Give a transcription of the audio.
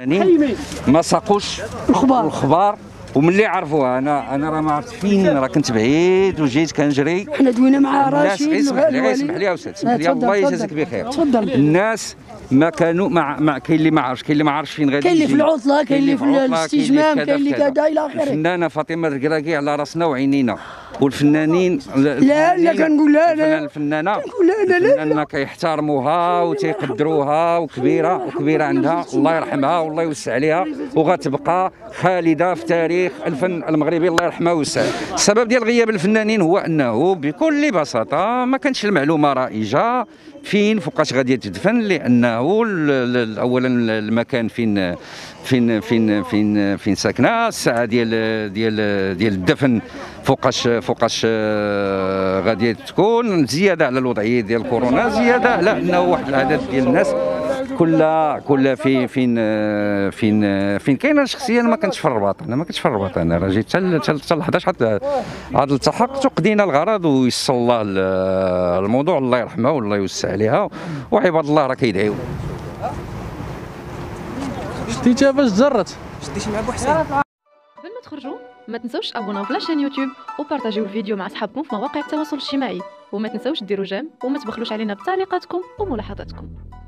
ما ساقوش الخبار وملي عرفوها انا راه ما عرفت فين، راه كنت بعيد وجيت كنجري. حنا دوينا مع رشيد. اسمح لي يا استاذ، اسمح لي، الله يجازيك بخير. الناس ما كانوا كاين اللي ما عرفش، كاين اللي ما عرفش فين غادي كاين اللي في العطله، كاين اللي في الاستجمام، كاين اللي كذا الى اخره. الفنانه فاطمه الكراكي على راسنا وعينينا، والفنانين لا كنقول لا الفنانه كيحترموها وتيقدروها، وكبيره عندها، الله يرحمها والله يوسع عليها، وغتبقى خالده في تاريخ الفن المغربي الله يرحمها ويوسع. السبب ديال غياب الفنانين هو انه بكل بساطه ما كانتش المعلومه رائجه فوقاش غادي تدفن، لانه اولا المكان فين ساكنه، الساعه ديال الدفن فوقاش غادي تكون، زياده على الوضعيه ديال كورونا، زياده على انه واحد العدد ديال الناس كلها فين كاينه شخصيا ما كنتش في الرباط. انا راه جيت حتى ل 11 عاد التحقت وقضينا الغرض ويسر الله الموضوع، الله يرحمها والله يوسع عليها، وعباد الله راه كيدعيو. شتيتها باش جرت، شتي مع بوحسين. قبل ما تخرجوا ما تنسوش تابوناو في لاشين يوتيوب وبارطاجيو الفيديو مع اصحابكم في مواقع التواصل الاجتماعي، وما تنسوش ديروا جيم وما تبخلوش علينا بتعليقاتكم وملاحظاتكم.